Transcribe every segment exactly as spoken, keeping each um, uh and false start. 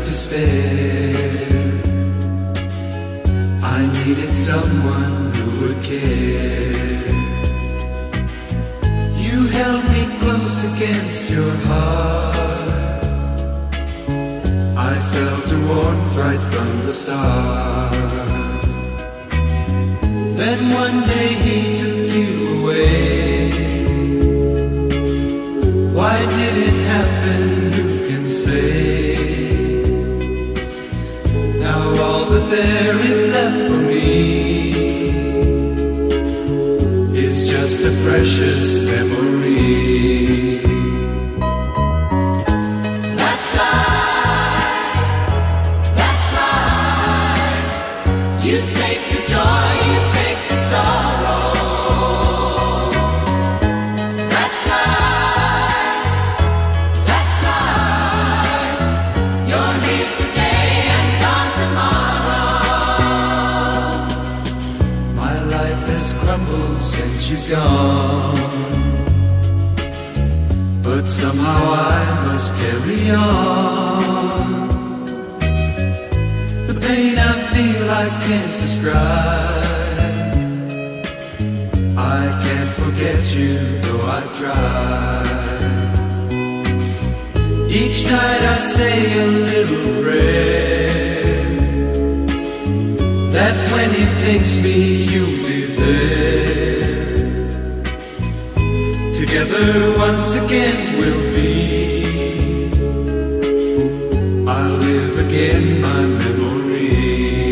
despair. I needed someone who would care. You held me close against your heart. I felt a warmth right from the start. Then one day he took you away. Why did it happen? Who can say? Now all that there is left for me is just a precious memory. That's life, that's life. You take the joy, you take the sorrow. That's life, that's life. You're here today and gone tomorrow. My life has crumbled since you're gone, but somehow I must carry on. The pain I feel I can't describe. I can't forget you though I try. Each night I say a little prayer that when he takes me you'll be there. Together once again we'll be. I'll live again my memory.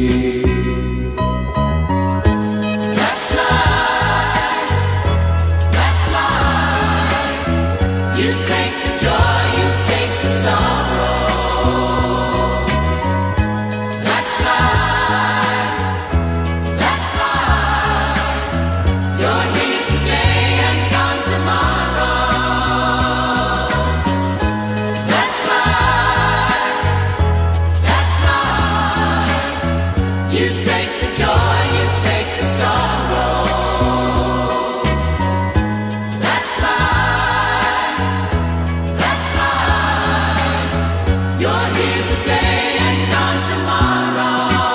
That's life, that's life. You take the joy, you take the sorrow. That's life, that's life. You're here today and gone tomorrow. That's life, that's life. You take the joy, you take the sorrow. That's life, that's life. You're here today and gone tomorrow.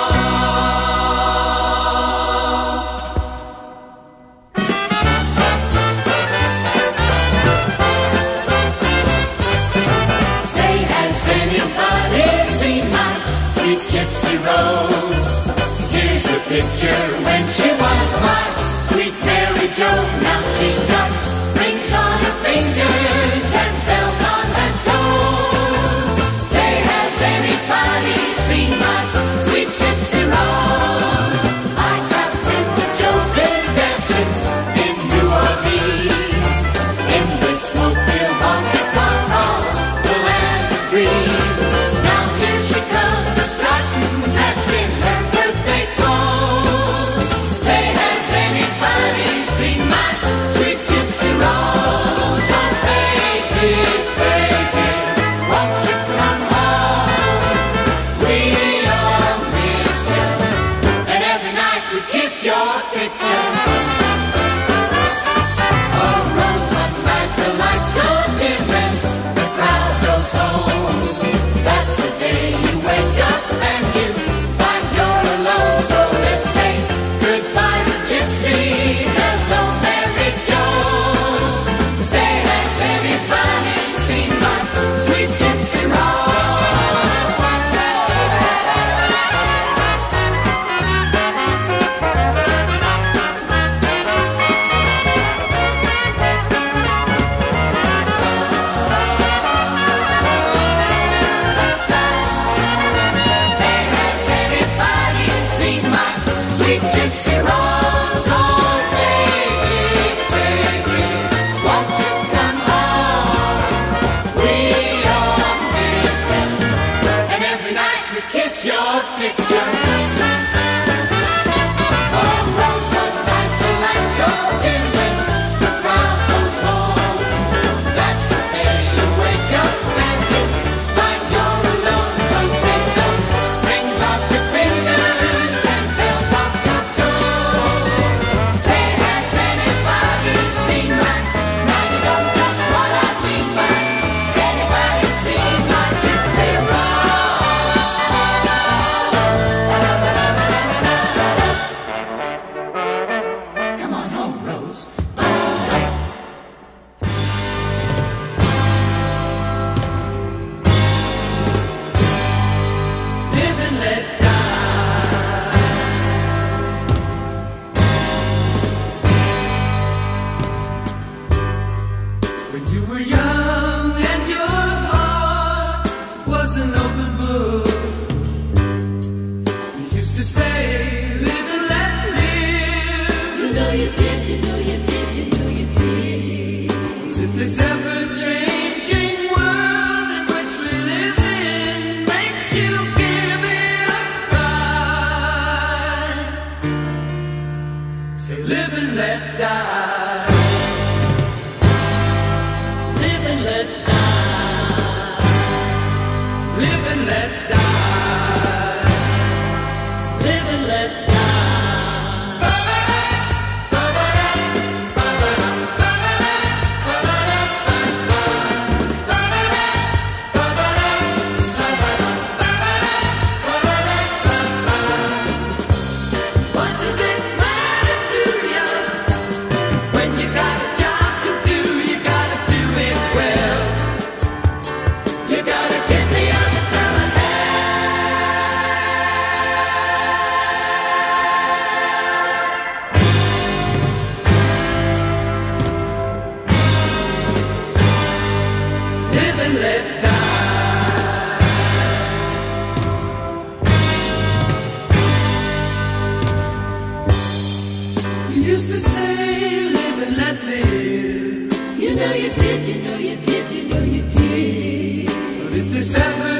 Say, has anybody seen my sweet gypsy rose? Here's her picture when she was my sweet Mary Jo. Now she's got rings on her fingers and bells on her toes. Say, has anybody seen my sweet gypsy rose? I got Brenda Jo's been dancing in New Orleans, in the smoke-filled honky-tonk hall, the land of dreams. Now here she comes a-strutting, dressed in her birthday clothes. Say, has let die. Live and let die. You know you did, you know you did, you know you did. But if this ever